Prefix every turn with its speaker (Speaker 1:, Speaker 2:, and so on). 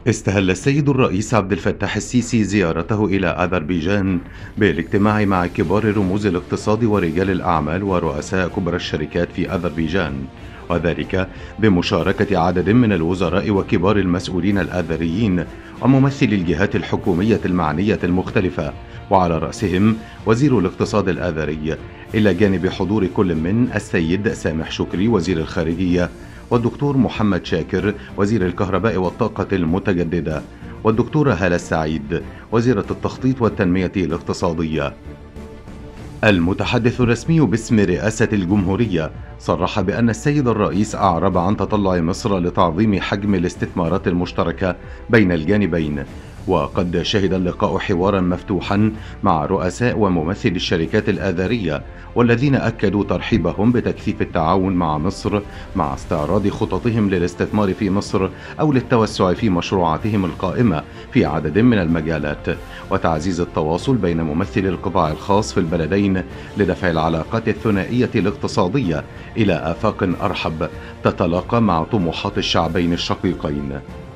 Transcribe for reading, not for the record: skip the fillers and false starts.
Speaker 1: استهل السيد الرئيس عبد الفتاح السيسي زيارته إلى أذربيجان بالاجتماع مع كبار رموز الاقتصاد ورجال الأعمال ورؤساء كبرى الشركات في أذربيجان، وذلك بمشاركة عدد من الوزراء وكبار المسؤولين الآذريين وممثلي الجهات الحكومية المعنية المختلفة، وعلى رأسهم وزير الاقتصاد الآذري، إلى جانب حضور كل من السيد سامح شكري وزير الخارجية، والدكتور محمد شاكر وزير الكهرباء والطاقة المتجددة، والدكتورة هالة السعيد وزيرة التخطيط والتنمية الاقتصادية. المتحدث الرسمي باسم رئاسة الجمهورية صرح بأن السيد الرئيس أعرب عن تطلع مصر لتعظيم حجم الاستثمارات المشتركة بين الجانبين، وقد شهد اللقاء حوارا مفتوحا مع رؤساء وممثلي الشركات الآذرية، والذين أكدوا ترحيبهم بتكثيف التعاون مع مصر مع استعراض خططهم للاستثمار في مصر أو للتوسع في مشروعاتهم القائمة في عدد من المجالات، وتعزيز التواصل بين ممثلي القطاع الخاص في البلدين لدفع العلاقات الثنائية الاقتصادية إلى آفاق أرحب تتلاقى مع طموحات الشعبين الشقيقين.